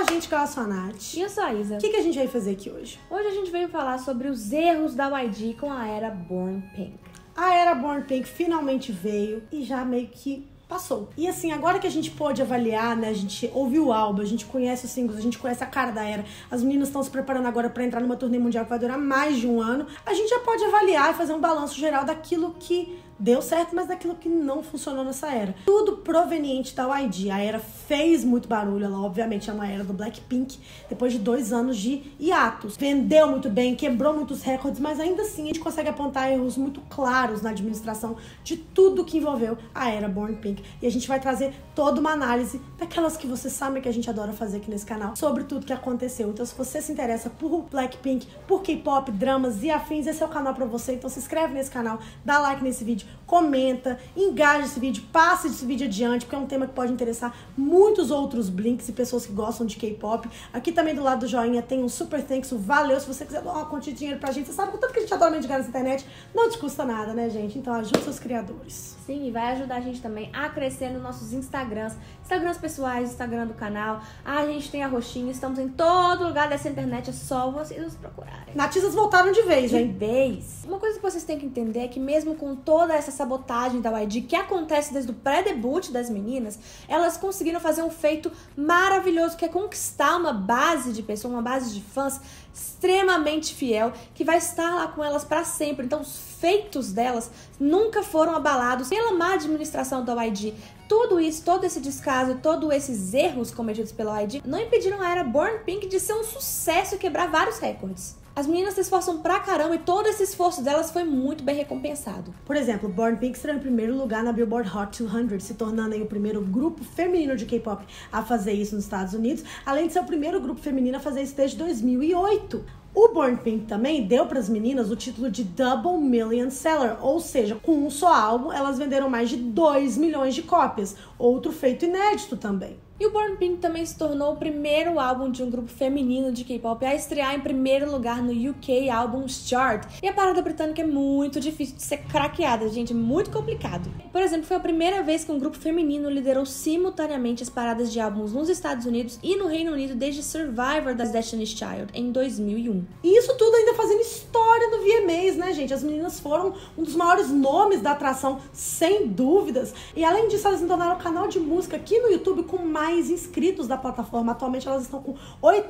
gente, que eu sou a Nath. E eu sou a Isa. O que a gente veio fazer aqui hoje? Hoje a gente veio falar sobre os erros da YG com a era Born Pink. A era Born Pink finalmente veio e já meio que passou. E assim, agora que a gente pôde avaliar, né, a gente ouviu o álbum, a gente conhece os singles, a gente conhece a cara da era, as meninas estão se preparando agora pra entrar numa turnê mundial que vai durar mais de um ano, a gente já pode avaliar e fazer um balanço geral daquilo que deu certo, mas daquilo que não funcionou nessa era. Tudo proveniente da YG. A era fez muito barulho, ela obviamente é uma era do Blackpink, depois de 2 anos de hiatos. Vendeu muito bem, quebrou muitos recordes, mas ainda assim a gente consegue apontar erros muito claros na administração de tudo que envolveu a era Born Pink. E a gente vai trazer toda uma análise daquelas que vocês sabem que a gente adora fazer aqui nesse canal, sobre tudo que aconteceu. Então se você se interessa por Blackpink, por K-pop, dramas e afins, esse é o canal pra você. Então se inscreve nesse canal, dá like nesse vídeo, comenta, engaja esse vídeo, passe esse vídeo adiante, porque é um tema que pode interessar muitos outros Blinks e pessoas que gostam de K-pop. Aqui também do lado do joinha tem um super thanks, um valeu, se você quiser dar uma quantia de dinheiro pra gente. Você sabe que o tanto que a gente adora mendigar nessa internet, não te custa nada, né, gente? Então ajude seus criadores. Sim, e vai ajudar a gente também a crescer nos nossos Instagrams pessoais, Instagram do canal. A gente tem a roxinha, estamos em todo lugar dessa internet, é só vocês nos procurarem. Natisas voltaram de vez, hein? De vez. Uma coisa que vocês têm que entender é que mesmo com toda essa sabotagem da YG que acontece desde o pré-debut das meninas, elas conseguiram fazer um feito maravilhoso, que é conquistar uma base de pessoas, uma base de fãs extremamente fiel, que vai estar lá com elas para sempre. Então os feitos delas nunca foram abalados pela má administração da YG. Tudo isso, todo esse descaso, todos esses erros cometidos pela YG não impediram a era Born Pink de ser um sucesso e quebrar vários recordes. As meninas se esforçam pra caramba e todo esse esforço delas foi muito bem recompensado. Por exemplo, Born Pink estreou em primeiro lugar na Billboard Hot 200, se tornando aí o primeiro grupo feminino de K-pop a fazer isso nos Estados Unidos, além de ser o primeiro grupo feminino a fazer isso desde 2008. O Born Pink também deu para as meninas o título de Double Million Seller, ou seja, com um só álbum elas venderam mais de 2 milhões de cópias, outro feito inédito também. E o Born Pink também se tornou o primeiro álbum de um grupo feminino de K-pop a estrear em primeiro lugar no UK Albums Chart. E a parada britânica é muito difícil de ser craqueada, gente, é muito complicado. Por exemplo, foi a primeira vez que um grupo feminino liderou simultaneamente as paradas de álbuns nos Estados Unidos e no Reino Unido desde Survivor das Destiny's Child, em 2001. E isso tudo ainda fazendo história no VMAs, né, gente? As meninas foram um dos maiores nomes da atração, sem dúvidas. E além disso, elas se tornaram o canal de música aqui no YouTube com mais inscritos da plataforma. Atualmente elas estão com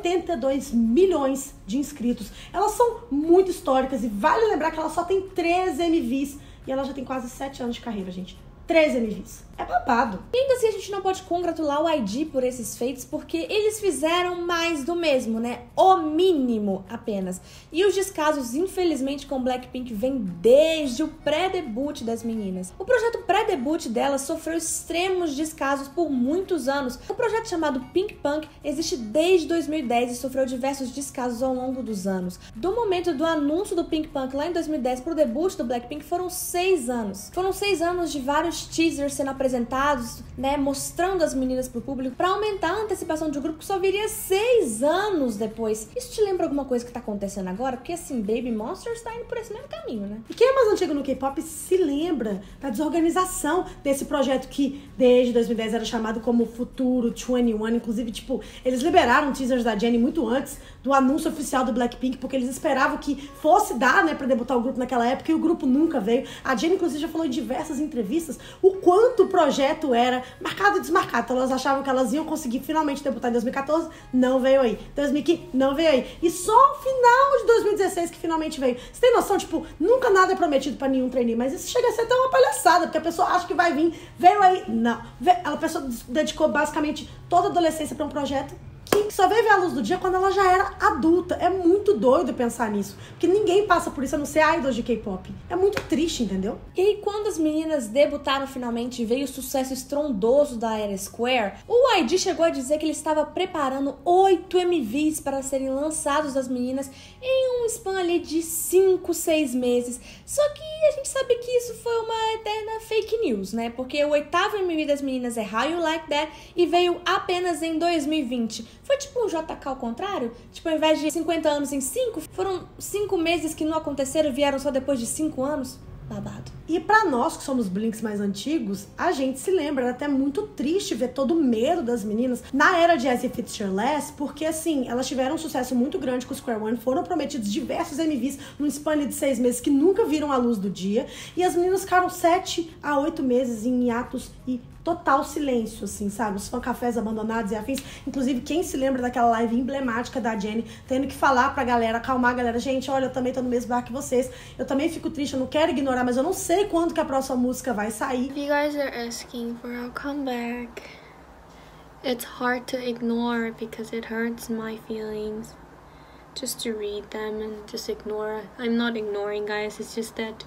82 milhões de inscritos. Elas são muito históricas e vale lembrar que ela só tem 13 MVs e ela já tem quase 7 anos de carreira, gente. 13 MVs. É babado. E ainda assim a gente não pode congratular o YG por esses feitos, porque eles fizeram mais do mesmo, né? O mínimo apenas. E os descasos, infelizmente, com Blackpink vêm desde o pré-debut das meninas. O projeto pré-debut delas sofreu extremos descasos por muitos anos. O projeto chamado Pink Punk existe desde 2010 e sofreu diversos descasos ao longo dos anos. Do momento do anúncio do Pink Punk lá em 2010 pro debut do Blackpink foram 6 anos. Foram 6 anos de vários teasers sendo apresentados, né, mostrando as meninas pro público para aumentar a antecipação de um grupo que só viria 6 anos depois. Isso te lembra alguma coisa que tá acontecendo agora? Porque assim, Baby Monsters tá indo por esse mesmo caminho, né? E quem é mais antigo no K-pop se lembra da desorganização desse projeto que desde 2010 era chamado como Futuro 21, inclusive, tipo, eles liberaram teasers da Jennie muito antes do anúncio oficial do Blackpink, porque eles esperavam que fosse dar, né, pra debutar o grupo naquela época, e o grupo nunca veio. A Jennie, inclusive, já falou em diversas entrevistas o quanto o projeto era marcado e desmarcado. Então elas achavam que elas iam conseguir finalmente debutar em 2014, não veio aí. 2015, não veio aí. E só no final de 2016 que finalmente veio. Você tem noção, tipo, nunca nada é prometido pra nenhum trainee, mas isso chega a ser até uma palhaçada, porque a pessoa acha que vai vir, veio aí, não. A pessoa dedicou basicamente toda a adolescência pra um projeto que só veio ver a luz do dia quando ela já era adulta. É muito doido pensar nisso, porque ninguém passa por isso a não ser idols de K-pop. É muito triste, entendeu? E aí, quando as meninas debutaram finalmente e veio o sucesso estrondoso da era Square, o YG chegou a dizer que ele estava preparando 8 MVs para serem lançados das meninas em um span ali de 5, 6 meses. Só que a gente sabe que isso foi uma eterna fake news, né? Porque o 8º MV das meninas é How You Like That e veio apenas em 2020. Foi tipo um JK ao contrário? Tipo, ao invés de 50 anos em 5, foram 5 meses que não aconteceram e vieram só depois de 5 anos? babado. E pra nós que somos Blinks mais antigos, a gente se lembra, era até muito triste ver todo o medo das meninas na era de As If It's Fearless, porque assim, elas tiveram um sucesso muito grande com o Square One, foram prometidos diversos MVs num span de 6 meses que nunca viram a luz do dia, e as meninas ficaram 7 a 8 meses em hiatos e total silêncio, assim, sabe? Os fancafés abandonados e afins. Inclusive, quem se lembra daquela live emblemática da Jennie tendo que falar pra galera, acalmar a galera, gente, olha, eu também tô no mesmo bar que vocês, eu também fico triste, eu não quero ignorar, mas eu não sei quando que a próxima música vai sair. You guys are asking for our comeback. It's hard to ignore because it hurts my feelings. Just to read them and just ignore. I'm not ignoring, guys, it's just that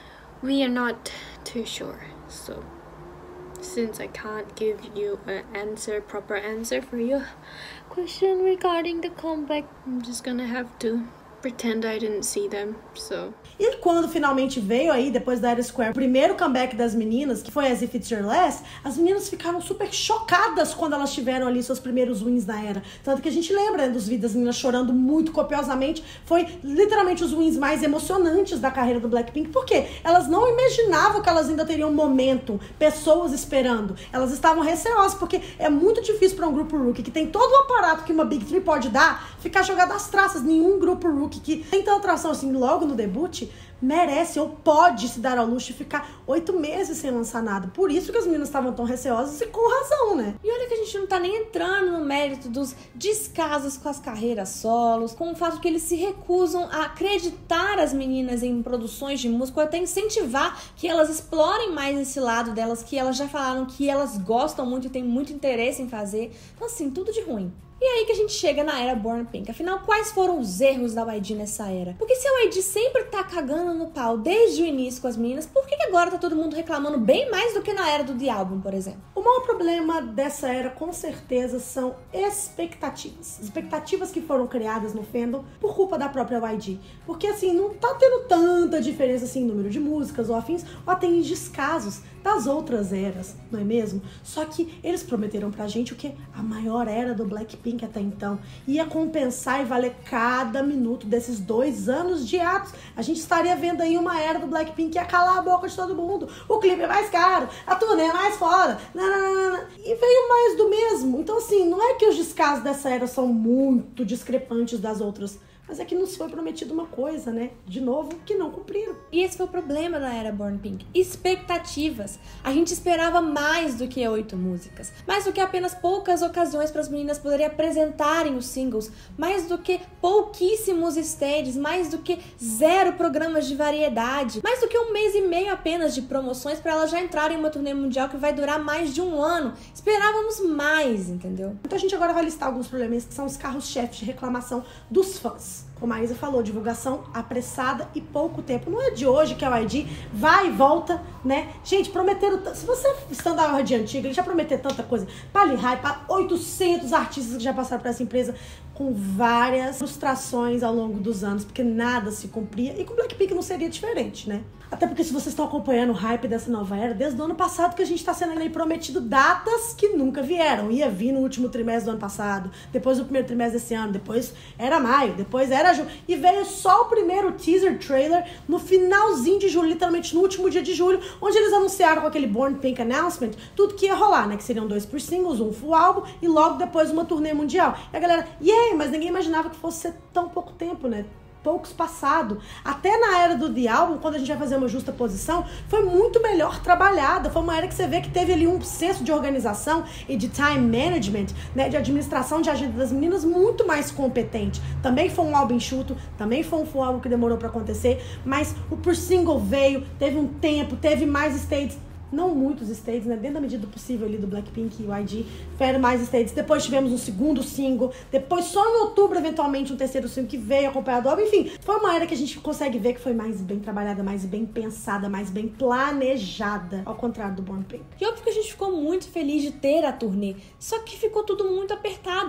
we are not too sure, so since I can't give you an proper answer for your question regarding the comeback, I'm just gonna have to pretend I didn't see them, so... E quando finalmente veio aí, depois da Era Square, o primeiro comeback das meninas, que foi As If It's Fearless, as meninas ficaram super chocadas quando elas tiveram ali seus primeiros wins na era. Tanto que a gente lembra, né, dos vídeos das meninas chorando muito copiosamente. Foi literalmente os wins mais emocionantes da carreira do Blackpink. Por quê? Elas não imaginavam que elas ainda teriam um momento, pessoas esperando. Elas estavam receosas, porque é muito difícil para um grupo rookie, que tem todo o aparato que uma Big Three pode dar, ficar jogado às traças. Nenhum grupo rookie que tem tanta atração assim logo no debut merece ou pode se dar ao luxo de ficar 8 meses sem lançar nada. Por isso que as meninas estavam tão receosas e com razão, né? E olha que a gente não tá nem entrando no mérito dos descasos com as carreiras solos, com o fato que eles se recusam a acreditar as meninas em produções de música, ou até incentivar que elas explorem mais esse lado delas, que elas já falaram que elas gostam muito e têm muito interesse em fazer. Então assim, tudo de ruim. E aí que a gente chega na era Born Pink. Afinal, quais foram os erros da YG nessa era? Porque se a YG sempre tá cagando no pau desde o início com as meninas, por que agora tá todo mundo reclamando bem mais do que na era do The Album, por exemplo? O maior problema dessa era, com certeza, são expectativas. Expectativas que foram criadas no fandom por culpa da própria YG. Porque, assim, não tá tendo tanta diferença, assim, em número de músicas ou afins, ou até em descasos das outras eras, não é mesmo? Só que eles prometeram pra gente o que? A maior era do Blackpink até então. Ia compensar e valer cada minuto desses 2 anos de atos. A gente estaria vendo aí uma era do Blackpink que ia calar a boca de todo mundo. O clipe é mais caro, a turnê é mais foda. Nananana. E veio mais do mesmo. Então, assim, não é que os descasos dessa era são muito discrepantes das outras, mas é que nos foi prometido uma coisa, né? De novo, que não cumpriram. E esse foi o problema da era Born Pink. Expectativas. A gente esperava mais do que 8 músicas. Mais do que apenas poucas ocasiões para as meninas poderem apresentarem os singles. Mais do que pouquíssimos stages. Mais do que 0 programas de variedade. Mais do que 1 mês e meio apenas de promoções para elas já entrarem em uma turnê mundial que vai durar mais de 1 ano. Esperávamos mais, entendeu? Então a gente agora vai listar alguns problemas que são os carros-chefes de reclamação dos fãs. Como a Isa falou, divulgação apressada e pouco tempo. Não é de hoje que a YG vai e volta, né? Gente, prometeram... Se você estando a de antiga, ele já prometeu tanta coisa. Pra Lihai, pra 800 artistas que já passaram por essa empresa, com várias frustrações ao longo dos anos, porque nada se cumpria. E com Blackpink não seria diferente, né? Até porque se vocês estão acompanhando o hype dessa nova era, desde o ano passado que a gente tá sendo aí prometido datas que nunca vieram. Ia vir no último trimestre do ano passado, depois do primeiro trimestre desse ano, depois era maio, depois era julho. E veio só o primeiro teaser trailer no finalzinho de julho, literalmente no último dia de julho, onde eles anunciaram com aquele Born Pink announcement tudo que ia rolar, né? Que seriam 2 por singles, um full álbum e logo depois uma turnê mundial. E a galera, mas ninguém imaginava que fosse ser tão pouco tempo, né? Poucos passado. Até na era do The Album, quando a gente vai fazer uma justa posição, foi muito melhor trabalhada. Foi uma era que você vê que teve ali um senso de organização e de time management, né, de administração de agenda das meninas muito mais competente. Também foi um álbum enxuto, também foi um full álbum que demorou pra acontecer, mas o por single veio, teve um tempo, teve mais stages. Não muitos stages, né? Dentro da medida do possível ali do Blackpink e YG, tiveram mais stages. Depois tivemos um segundo single. Depois, só em outubro, eventualmente, um terceiro single que veio acompanhado do álbum. Enfim, foi uma era que a gente consegue ver que foi mais bem trabalhada, mais bem pensada, mais bem planejada. Ao contrário do Born Pink. E óbvio que a gente ficou muito feliz de ter a turnê. Só que ficou tudo muito apertado. Tudo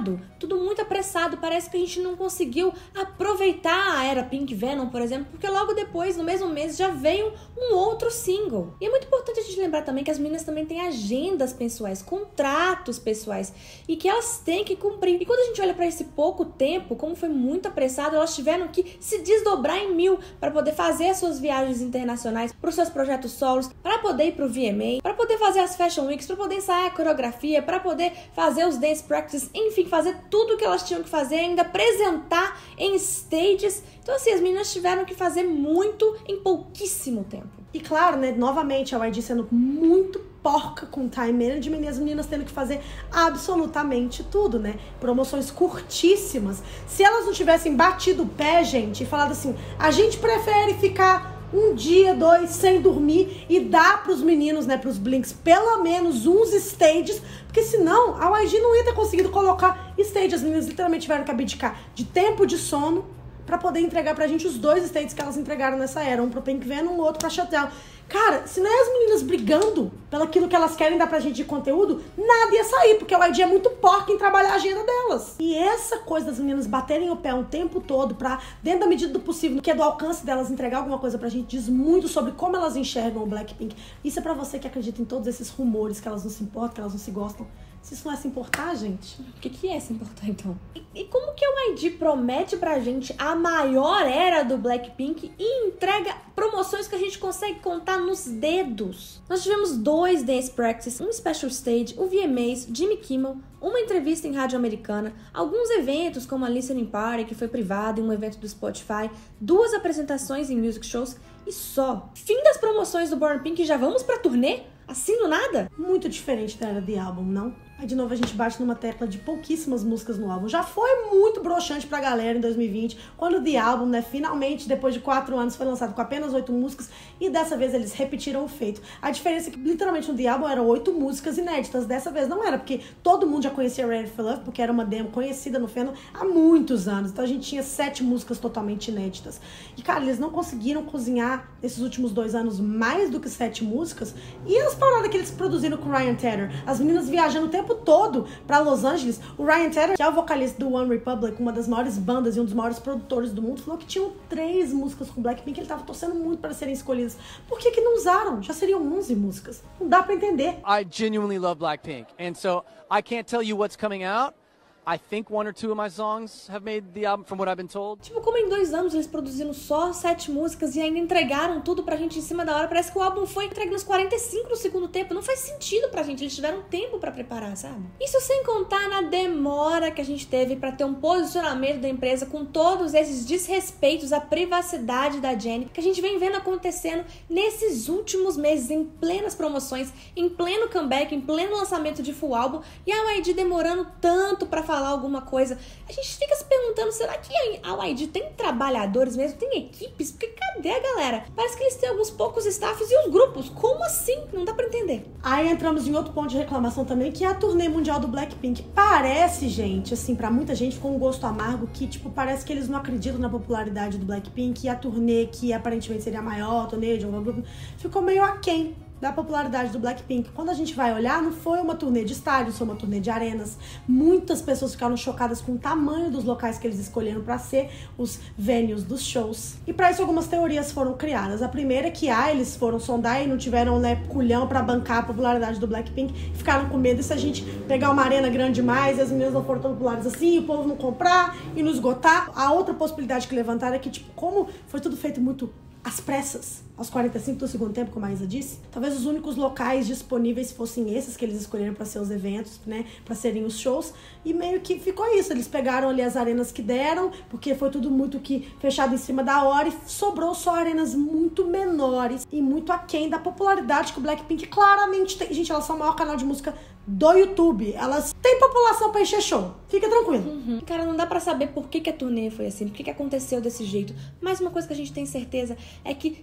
tudo muito apressado. Parece que a gente não conseguiu aproveitar a era Pink Venom, por exemplo, porque logo depois, no mesmo mês, já veio um outro single. E é muito importante a gente lembrar também que as meninas também têm agendas pessoais, contratos pessoais, e que elas têm que cumprir. E quando a gente olha para esse pouco tempo, como foi muito apressado, elas tiveram que se desdobrar em mil para poder fazer as suas viagens internacionais, para os seus projetos solos, para poder ir pro VMA, para poder fazer as Fashion Weeks, para poder ensaiar a coreografia, para poder fazer os dance practices, enfim, fazer tudo o que elas tinham que fazer, ainda apresentar em stages. Então, assim, as meninas tiveram que fazer muito em pouquíssimo tempo. E claro, né, novamente, a YG sendo muito porca com time management e as meninas tendo que fazer absolutamente tudo, né? Promoções curtíssimas. Se elas não tivessem batido o pé, gente, e falado assim, a gente prefere ficar um dia, 2, sem dormir e dar pros meninos, né, pros Blinks, pelo menos uns stages, porque senão a YG não ia ter conseguido colocar stages. As meninas literalmente tiveram que abdicar de tempo de sono pra poder entregar pra gente os 2 stages que elas entregaram nessa era, um pro Pink Venom, o outro pra Shutdown. Cara, se não é as meninas brigando pelo aquilo que elas querem dar pra gente de conteúdo, nada ia sair, porque o YG é muito porca em trabalhar a agenda delas. E essa coisa das meninas baterem o pé o tempo todo pra, dentro da medida do possível, que é do alcance delas, entregar alguma coisa pra gente, diz muito sobre como elas enxergam o Blackpink. Isso é pra você que acredita em todos esses rumores, que elas não se importam, que elas não se gostam. Se isso não é se importar, gente... O que é se importar, então? E como que o YG promete pra gente a maior era do Blackpink e entrega promoções que a gente consegue contar nos dedos? Nós tivemos 2 dance practices, um special stage, o VMAs, Jimmy Kimmel, uma entrevista em rádio americana, alguns eventos como a Listening Party, que foi privada, e um evento do Spotify, 2 apresentações em music shows e só. Fim das promoções do Born Pink e já vamos pra turnê? Assim do nada? Muito diferente da era The Album, não? Aí de novo a gente bate numa tecla de pouquíssimas músicas no álbum. Já foi muito broxante pra galera em 2020, quando o The Album, né, finalmente, depois de 4 anos, foi lançado com apenas 8 músicas, e dessa vez eles repetiram o feito. A diferença é que, literalmente, no The Album eram 8 músicas inéditas. Dessa vez não era, porque todo mundo já conhecia Ready for Love, porque era uma demo conhecida no fandom há muitos anos. Então a gente tinha 7 músicas totalmente inéditas. E, cara, eles não conseguiram cozinhar, nesses últimos 2 anos, mais do que 7 músicas. E as paradas que eles produziram com o Ryan Tedder, as meninas viajando o tempo todo pra Los Angeles. O Ryan Tedder, que é o vocalista do One Republic, uma das maiores bandas e um dos maiores produtores do mundo, falou que tinham 3 músicas com Blackpink, ele tava torcendo muito para serem escolhidas. Por que não usaram? Já seriam 11 músicas. Não dá pra entender. I genuinely love Blackpink, and so I can't tell you what's coming out. I think 1 or 2 of my songs have made the album, from what I've been told. Tipo, como em 2 anos eles produziram só 7 músicas e ainda entregaram tudo pra gente em cima da hora. Parece que o álbum foi entregue nos 45 do segundo tempo. Não faz sentido pra gente, eles tiveram tempo pra preparar, sabe? Isso sem contar na demora que a gente teve pra ter um posicionamento da empresa com todos esses desrespeitos à privacidade da Jennie, que a gente vem vendo acontecendo nesses últimos meses, em plenas promoções, em pleno comeback, em pleno lançamento de full álbum, e a YG demorando tanto pra falar alguma coisa. A gente fica se perguntando, será que a YG tem trabalhadores mesmo? Tem equipes? Porque cadê a galera? Parece que eles têm alguns poucos staffs e os grupos. Como assim? Não dá pra entender. Aí entramos em outro ponto de reclamação também, que é a turnê mundial do Blackpink. Parece, gente, assim, pra muita gente ficou um gosto amargo que, tipo, parece que eles não acreditam na popularidade do Blackpink e a turnê, que aparentemente seria a maior turnê de um grupo, ficou meio aquém da popularidade do Blackpink. Quando a gente vai olhar, não foi uma turnê de estádios, foi uma turnê de arenas. Muitas pessoas ficaram chocadas com o tamanho dos locais que eles escolheram para ser os venues dos shows. E para isso algumas teorias foram criadas. A primeira é que eles foram sondar e não tiveram, né, culhão para bancar a popularidade do Blackpink, ficaram com medo. E se a gente pegar uma arena grande demais e as meninas não foram tão populares assim, e o povo não comprar e não esgotar? A outra possibilidade que levantaram é que, tipo, como foi tudo feito muito às pressas, aos 45 do segundo tempo, como a Isa disse, talvez os únicos locais disponíveis fossem esses que eles escolheram para ser os eventos, né, para serem os shows, e meio que ficou isso. Eles pegaram ali as arenas que deram, porque foi tudo muito que fechado em cima da hora, e sobrou só arenas muito menores e muito aquém da popularidade que o Blackpink claramente tem. Gente, elas são o maior canal de música do YouTube. Elas têm população pra encher show. Fica tranquilo. Cara, não dá pra saber por que a turnê foi assim, por que aconteceu desse jeito. Mas uma coisa que a gente tem certeza é que sempre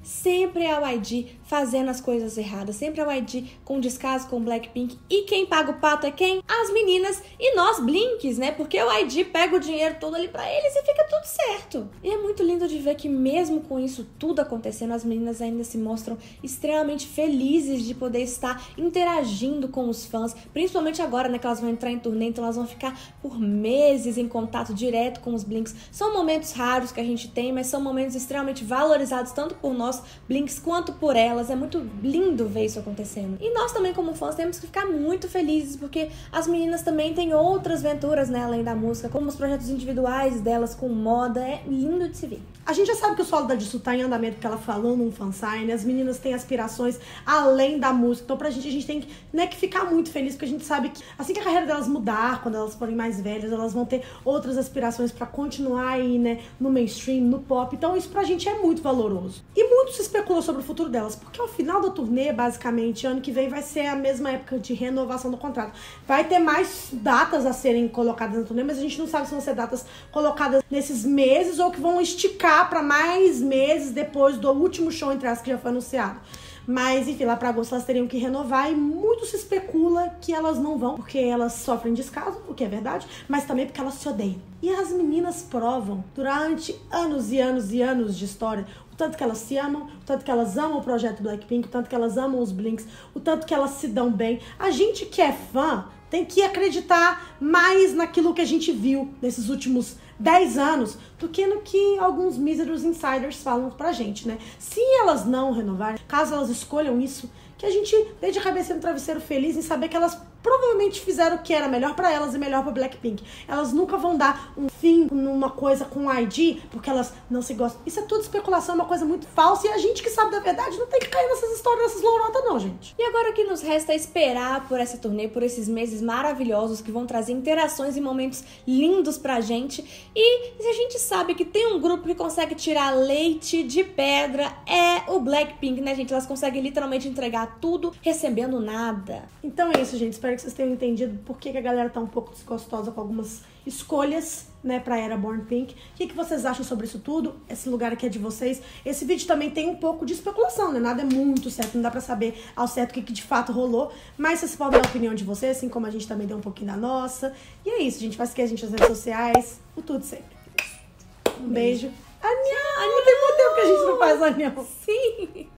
sempre é a YG fazendo as coisas erradas, sempre é a YG com descaso com o Blackpink. E quem paga o pato é quem? As meninas e nós, Blinks, né? Porque o YG pega o dinheiro todo ali pra eles e fica tudo certo. E é muito lindo de ver que mesmo com isso tudo acontecendo, as meninas ainda se mostram extremamente felizes de poder estar interagindo com os fãs, principalmente agora, né, que elas vão entrar em turnê, então elas vão ficar por meses em contato direto com os Blinks. São momentos raros que a gente tem, mas são momentos extremamente valorizados tanto por nós, Blinks, quanto por elas. É muito lindo ver isso acontecendo. E nós também, como fãs, temos que ficar muito felizes, porque as meninas também têm outras aventuras, né, além da música, como os projetos individuais delas com moda. É lindo de se ver. A gente já sabe que o solo da Jisoo tá em andamento, porque ela falou num fansign, as meninas têm aspirações além da música. Então pra gente, a gente tem que, né, que ficar muito feliz, porque a gente sabe que assim que a carreira delas mudar, quando elas forem mais velhas, elas vão ter outras aspirações pra continuar aí, né, no mainstream, no pop. Então isso pra gente é muito valoroso. E muito se especulou sobre o futuro delas, porque ao final da turnê, basicamente, ano que vem vai ser a mesma época de renovação do contrato. Vai ter mais datas a serem colocadas na turnê, mas a gente não sabe se vão ser datas colocadas nesses meses ou que vão esticar para mais meses depois do último show, entre as que já foi anunciado. Mas, enfim, lá pra agosto elas teriam que renovar e muito se especula que elas não vão, porque elas sofrem descaso, o que é verdade, mas também porque elas se odeiam. E as meninas provam, durante anos e anos e anos de história, o tanto que elas se amam, o tanto que elas amam o projeto Blackpink, o tanto que elas amam os Blinks, o tanto que elas se dão bem. A gente que é fã tem que acreditar mais naquilo que a gente viu nesses últimos 10 anos do que no que alguns míseros insiders falam pra gente, né? Se elas não renovarem, caso elas escolham isso, que a gente deite a cabeça no travesseiro feliz em saber que elas provavelmente fizeram o que era melhor pra elas e melhor pra Blackpink. Elas nunca vão dar um fim numa coisa com o IG porque elas não se gostam. Isso é tudo especulação, é uma coisa muito falsa, e a gente que sabe da verdade não tem que cair nessas histórias, nessas lorotas não, gente. E agora o que nos resta é esperar por essa turnê, por esses meses maravilhosos que vão trazer interações e momentos lindos pra gente. E se a gente sabe que tem um grupo que consegue tirar leite de pedra, é o Blackpink, né, gente? Elas conseguem literalmente entregar tudo recebendo nada. Então é isso, gente. Espero que vocês tenham entendido por que a galera tá um pouco desgostosa com algumas escolhas, né, pra era Born Pink. O que vocês acham sobre isso tudo? Esse lugar aqui é de vocês. Esse vídeo também tem um pouco de especulação, né? Nada é muito certo, não dá pra saber ao certo o que de fato rolou. Mas vocês podem dar a opinião de vocês, assim como a gente também deu um pouquinho da nossa. E é isso, gente. Vai seguir a gente nas redes sociais. O tudo sempre. Um beijo. Anhão! Tem muito tempo que a gente não faz anhão. Sim!